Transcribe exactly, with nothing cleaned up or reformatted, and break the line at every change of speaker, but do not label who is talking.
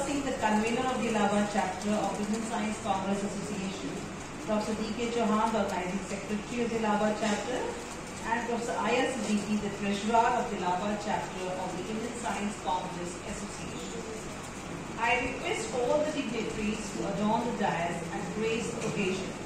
Singh, the convener of the Allahabad chapter of Indian Science Congress Association, Professor D K Chauhan, the organizing secretary of the Allahabad chapter, and Professor I R Siddiqui, the treasurer of the Allahabad chapter of the Indian Science Congress Association. I request all the dignitaries to adorn the dais and grace the occasion.